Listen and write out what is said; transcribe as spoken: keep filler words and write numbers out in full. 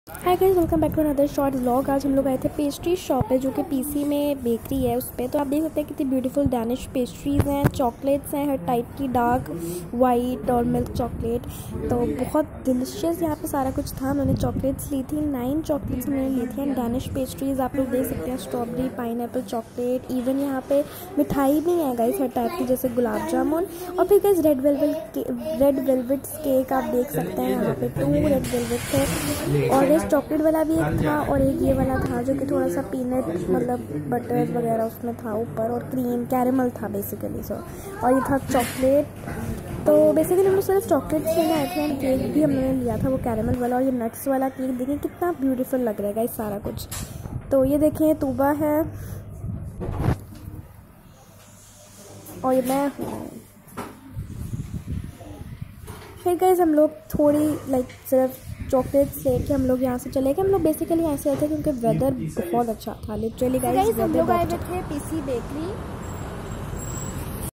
Hi guys, welcome back to another short vlog. आज हम लोग आए थे पेस्ट्री शॉप पे, जो कि पीसी में बेकरी है उस पर। तो आप देख सकते हैं कितनी ब्यूटीफुल डैनिश पेस्ट्रीज़ हैं, चॉकलेट्स हैं हर टाइप की, डार्क वाइट और मिल्क चॉकलेट। तो बहुत डिलिशियस यहाँ पे सारा कुछ था। उन्होंने चॉकलेट्स ली थी, नाइन चॉकलेट्स उन्होंने ली थी। एंड डैनिश पेस्ट्रीज़ आप लोग देख सकते हैं, स्ट्रॉबेरी, पाइनएप्पल, चॉकलेट। इवन यहाँ पे मिठाई भी है गाइस हर टाइप की, जैसे गुलाब जामुन। और फिर guys red velvet red velvets cake आप देख सकते हैं यहाँ पे, टू रेड वेलवेट थे। और चॉकलेट वाला भी एक था और एक ये वाला था जो कि थोड़ा सा पीनट मतलब बटर वगैरह उसमें था ऊपर, और क्रीम कैरेमल था बेसिकली। सो और ये था चॉकलेट। तो बेसिकली हम लोग सिर्फ चॉकलेट्स लेने आए थे। एंड केक भी हमने लिया था वो कैरेमल वाला, और ये नट्स वाला केक देखिए कितना ब्यूटीफुल लग रहा है ये सारा कुछ। तो ये देखें तूबा है और ये मैं हूँ। फिर गाइस हम लोग थोड़ी लाइक सिर्फ चॉकलेट्स लेके हम लोग यहाँ से चले गए। हम लोग बेसिकली ऐसे आए थे क्योंकि वेदर बहुत अच्छा था लिटरली गाइस। हम लोग आए थे पीसी बेकरी।